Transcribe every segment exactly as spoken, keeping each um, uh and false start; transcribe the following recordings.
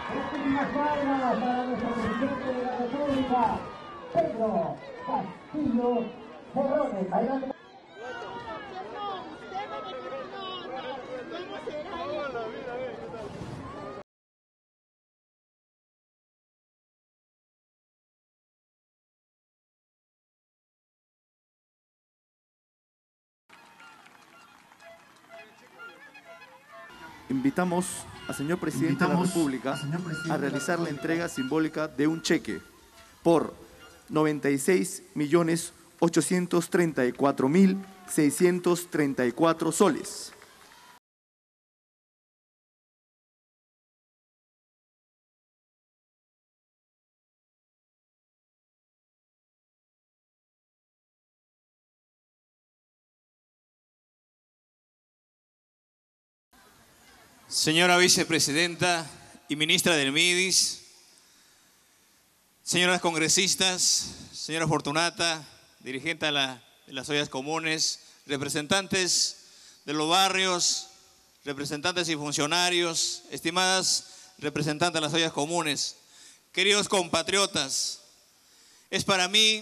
Últimas palmas para nuestro presidente de la República, Pedro Castillo Terrones. Adelante. Invitamos al señor presidente de la República a realizar la entrega simbólica de un cheque por noventa y seis millones ochocientos treinta y cuatro mil seiscientos treinta y cuatro soles. Señora Vicepresidenta y Ministra del MIDIS, señoras congresistas, señora Fortunata, dirigente de, la, de las ollas comunes, representantes de los barrios, representantes y funcionarios, estimadas representantes de las ollas comunes, queridos compatriotas, es para mí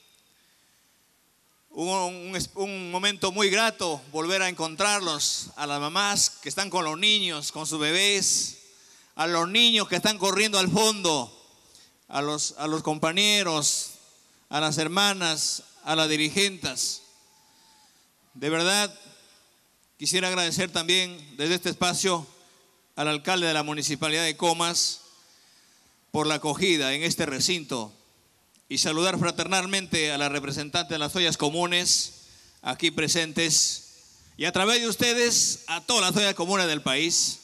Un, un, un momento muy grato volver a encontrarlos, a las mamás que están con los niños, con sus bebés, a los niños que están corriendo al fondo, a los, a los compañeros, a las hermanas, a las dirigentes. De verdad, quisiera agradecer también desde este espacio al alcalde de la Municipalidad de Comas por la acogida en este recinto. Y saludar fraternalmente a la representante de las ollas comunes aquí presentes y a través de ustedes a todas las ollas comunes del país.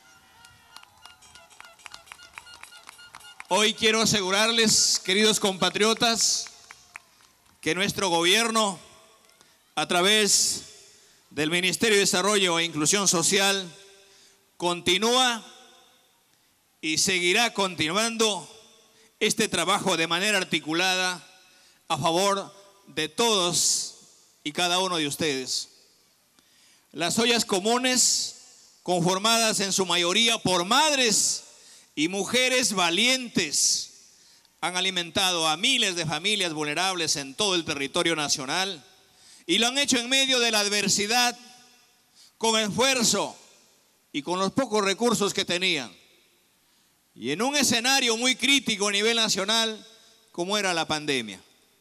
Hoy quiero asegurarles, queridos compatriotas, que nuestro gobierno, a través del Ministerio de Desarrollo e Inclusión Social, continúa y seguirá continuando este trabajo de manera articulada a favor de todos y cada uno de ustedes. Las ollas comunes, conformadas en su mayoría por madres y mujeres valientes, han alimentado a miles de familias vulnerables en todo el territorio nacional y lo han hecho en medio de la adversidad, con esfuerzo y con los pocos recursos que tenían. Y en un escenario muy crítico a nivel nacional, como era la pandemia.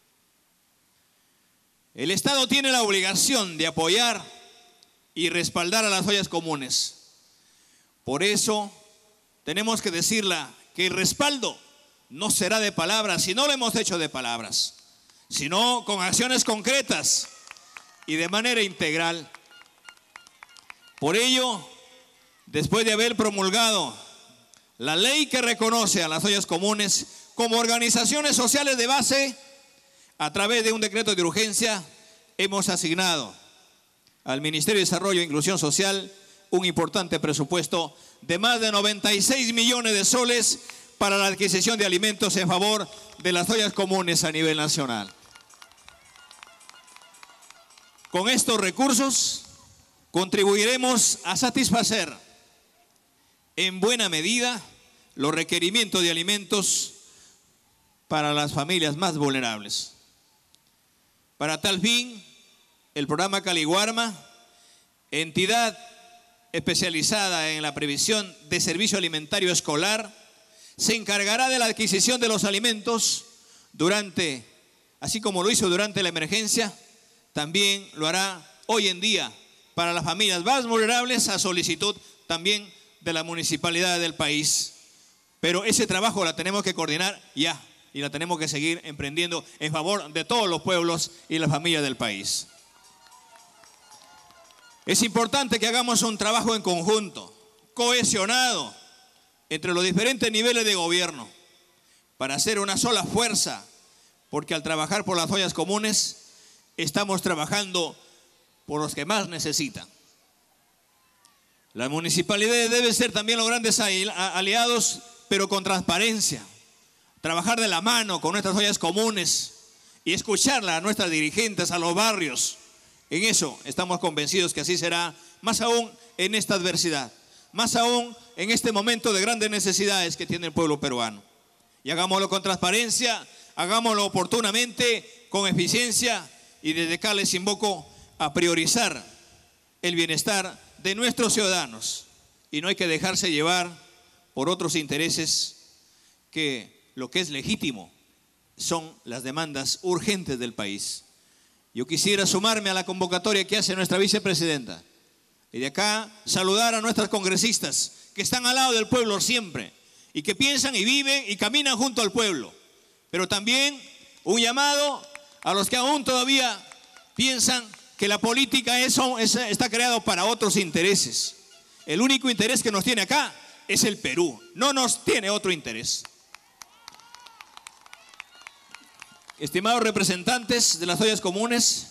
El Estado tiene la obligación de apoyar y respaldar a las ollas comunes. Por eso, tenemos que decirla que el respaldo no será de palabras, si no lo hemos hecho de palabras, sino con acciones concretas y de manera integral. Por ello, después de haber promulgado la ley que reconoce a las ollas comunes como organizaciones sociales de base, a través de un decreto de urgencia, hemos asignado al Ministerio de Desarrollo e Inclusión Social un importante presupuesto de más de noventa y seis millones de soles para la adquisición de alimentos en favor de las ollas comunes a nivel nacional. Con estos recursos contribuiremos a satisfacer en buena medida los requerimientos de alimentos para las familias más vulnerables. Para tal fin, el programa Caliguarma, entidad especializada en la previsión de servicio alimentario escolar, se encargará de la adquisición de los alimentos durante, así como lo hizo durante la emergencia, también lo hará hoy en día para las familias más vulnerables a solicitud también de la municipalidad del país. Pero ese trabajo la tenemos que coordinar ya y la tenemos que seguir emprendiendo en favor de todos los pueblos y las familias del país. Es importante que hagamos un trabajo en conjunto, cohesionado entre los diferentes niveles de gobierno para hacer una sola fuerza, porque al trabajar por las ollas comunes estamos trabajando por los que más necesitan. Las municipalidades deben ser también los grandes aliados, pero con transparencia. Trabajar de la mano con nuestras ollas comunes y escucharla a nuestras dirigentes, a los barrios. En eso estamos convencidos que así será, más aún en esta adversidad, más aún en este momento de grandes necesidades que tiene el pueblo peruano. Y hagámoslo con transparencia, hagámoslo oportunamente, con eficiencia, y desde acá les invoco a priorizar el bienestar de nuestros ciudadanos. Y no hay que dejarse llevar por otros intereses, que lo que es legítimo son las demandas urgentes del país. Yo quisiera sumarme a la convocatoria que hace nuestra vicepresidenta y de acá saludar a nuestras congresistas que están al lado del pueblo siempre y que piensan y viven y caminan junto al pueblo. Pero también un llamado a los que aún todavía piensan que la política es, es, está creado para otros intereses. El único interés que nos tiene acá es el Perú, no nos tiene otro interés. Estimados representantes de las ollas comunes,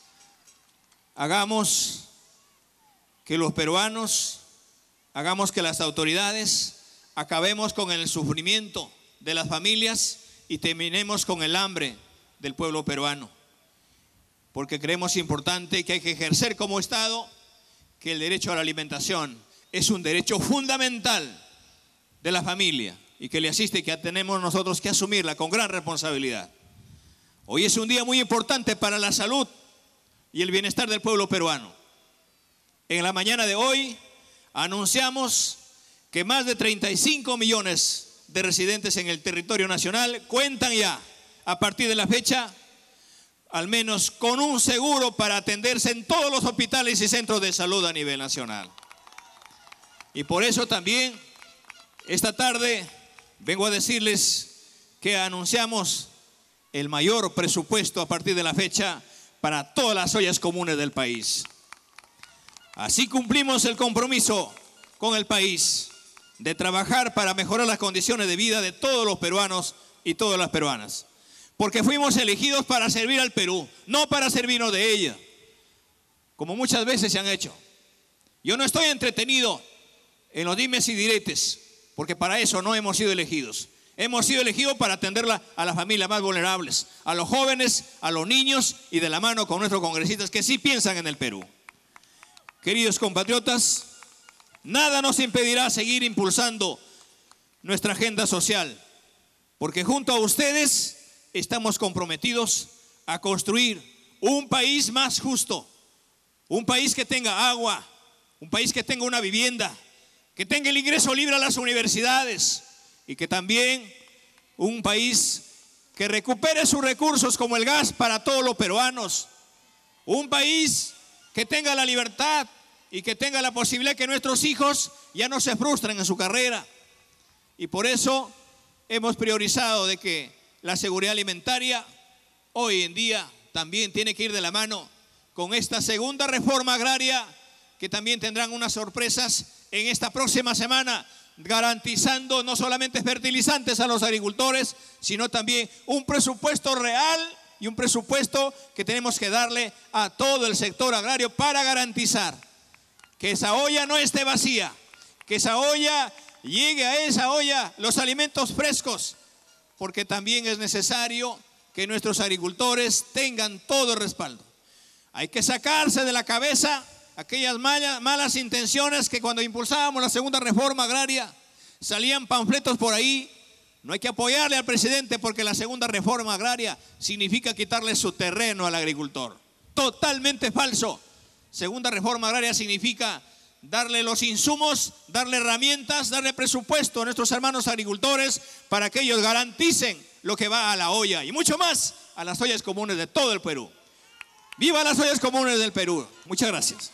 hagamos que los peruanos, hagamos que las autoridades acabemos con el sufrimiento de las familias y terminemos con el hambre del pueblo peruano. Porque creemos importante que hay que ejercer como Estado que el derecho a la alimentación es un derecho fundamental de la familia y que le asiste, que tenemos nosotros que asumirla con gran responsabilidad. Hoy es un día muy importante para la salud y el bienestar del pueblo peruano. En la mañana de hoy anunciamos que más de treinta y cinco millones de residentes en el territorio nacional cuentan ya, a partir de la fecha, al menos con un seguro para atenderse en todos los hospitales y centros de salud a nivel nacional. Y por eso también esta tarde vengo a decirles que anunciamos el mayor presupuesto a partir de la fecha para todas las ollas comunes del país. Así cumplimos el compromiso con el país de trabajar para mejorar las condiciones de vida de todos los peruanos y todas las peruanas. Porque fuimos elegidos para servir al Perú, no para servirnos de ella, como muchas veces se han hecho. Yo no estoy entretenido en los dimes y diretes, porque para eso no hemos sido elegidos. Hemos sido elegidos para atenderla a las familias más vulnerables, a los jóvenes, a los niños y de la mano con nuestros congresistas que sí piensan en el Perú. Queridos compatriotas, nada nos impedirá seguir impulsando nuestra agenda social, porque junto a ustedes estamos comprometidos a construir un país más justo, un país que tenga agua, un país que tenga una vivienda, que tenga el ingreso libre a las universidades y que también un país que recupere sus recursos como el gas para todos los peruanos, un país que tenga la libertad y que tenga la posibilidad que nuestros hijos ya no se frustren en su carrera. Y por eso hemos priorizado de que la seguridad alimentaria hoy en día también tiene que ir de la mano con esta segunda reforma agraria, que también tendrán unas sorpresas en esta próxima semana, garantizando no solamente fertilizantes a los agricultores, sino también un presupuesto real y un presupuesto que tenemos que darle a todo el sector agrario para garantizar que esa olla no esté vacía, que esa olla llegue a esa olla los alimentos frescos, porque también es necesario que nuestros agricultores tengan todo el respaldo. Hay que sacarse de la cabeza aquellas malas, malas intenciones que cuando impulsábamos la segunda reforma agraria salían panfletos por ahí. No hay que apoyarle al presidente porque la segunda reforma agraria significa quitarle su terreno al agricultor. Totalmente falso. Segunda reforma agraria significa darle los insumos, darle herramientas, darle presupuesto a nuestros hermanos agricultores para que ellos garanticen lo que va a la olla y mucho más a las ollas comunes de todo el Perú. ¡Viva las ollas comunes del Perú! Muchas gracias.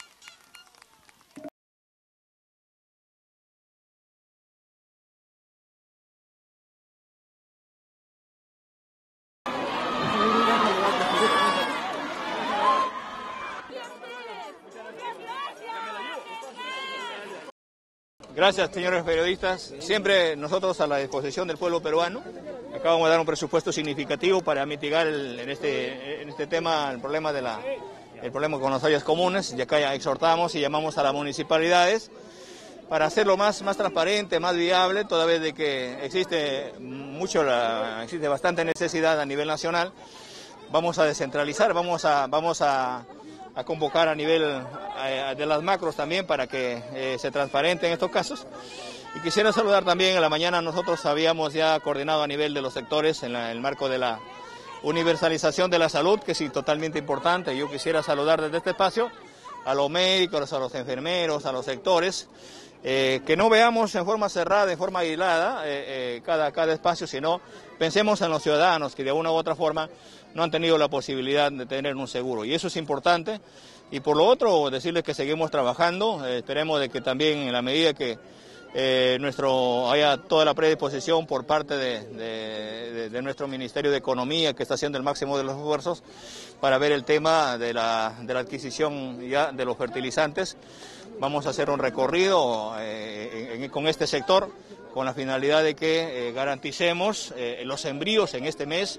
Gracias, señores periodistas. Siempre nosotros a la disposición del pueblo peruano. Acabamos de dar un presupuesto significativo para mitigar el, en, este, en este tema el problema, de la, el problema con las ollas comunes. Y acá ya exhortamos y llamamos a las municipalidades para hacerlo más, más transparente, más viable, toda vez de que existe, mucho la, existe bastante necesidad a nivel nacional. Vamos a descentralizar, vamos a... Vamos a a convocar a nivel eh, de las macros también para que eh, se transparenten estos casos. Y quisiera saludar también, en la mañana nosotros habíamos ya coordinado a nivel de los sectores en, la, en el marco de la universalización de la salud, que es totalmente importante. Yo quisiera saludar desde este espacio a los médicos, a los enfermeros, a los sectores, eh, que no veamos en forma cerrada, en forma aislada eh, eh, cada, cada espacio, sino pensemos en los ciudadanos que de una u otra forma no han tenido la posibilidad de tener un seguro. Y eso es importante. Y por lo otro, decirles que seguimos trabajando, eh, esperemos de que también en la medida que Eh, nuestro, haya toda la predisposición por parte de, de, de, de nuestro Ministerio de Economía, que está haciendo el máximo de los esfuerzos para ver el tema de la, de la adquisición ya de los fertilizantes. Vamos a hacer un recorrido eh, en, en, con este sector con la finalidad de que eh, garanticemos eh, los sembríos en este mes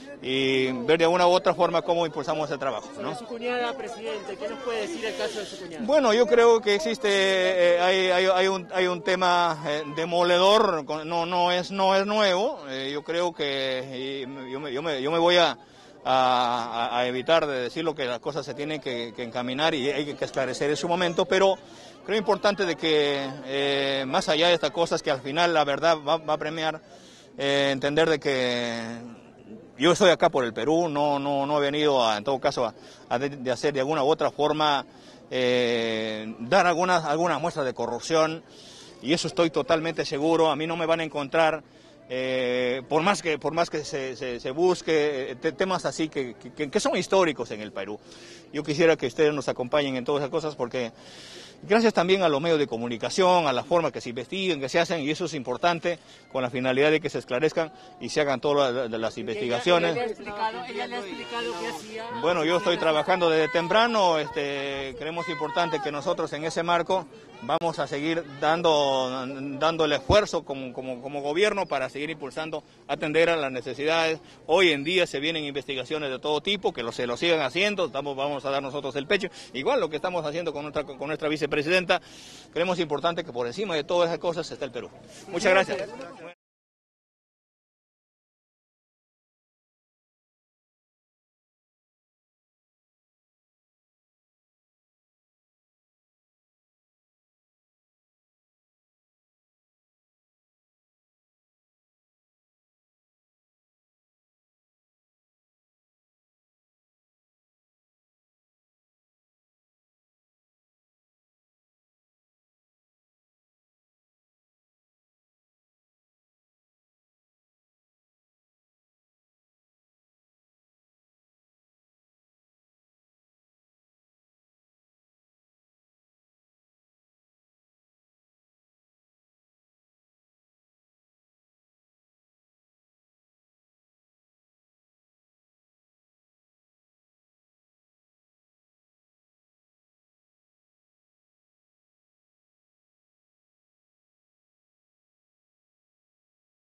y ver de alguna u otra forma cómo impulsamos el trabajo, ¿no? Sobre su cuñada, presidente, ¿qué nos puede decir el caso de su cuñada? Bueno, yo creo que existe, eh, hay, hay, hay, un, hay un tema eh, demoledor, no, no, es, no es nuevo, eh, yo creo que y yo, me, yo, me, yo me voy a, a, a evitar de decir lo que las cosas se tienen que, que encaminar y hay que esclarecer en su momento, pero creo importante de que eh, más allá de estas cosas, que al final la verdad va, va a premiar, eh, entender de que yo estoy acá por el Perú, no, no, no he venido a, en todo caso a, a de, de hacer de alguna u otra forma, eh, dar algunas, algunas muestras de corrupción, y eso estoy totalmente seguro. A mí no me van a encontrar, eh, por más que, por más que se, se, se busque te, temas así que, que, que son históricos en el Perú. Yo quisiera que ustedes nos acompañen en todas esas cosas, porque gracias también a los medios de comunicación, a la forma que se investiguen, que se hacen, y eso es importante, con la finalidad de que se esclarezcan y se hagan todas las, las investigaciones. ¿Ella, ella, le ha explicado, ella le ha explicado qué hacía? Bueno, yo estoy trabajando desde temprano, este, creemos importante que nosotros en ese marco vamos a seguir dando, dando el esfuerzo como, como, como gobierno para seguir impulsando, atender a las necesidades. Hoy en día se vienen investigaciones de todo tipo, que lo, se lo sigan haciendo, estamos, vamos a dar nosotros el pecho, igual lo que estamos haciendo con nuestra, con nuestra vicepresidenta. Creemos importante que por encima de todas esas cosas está el Perú. Muchas gracias.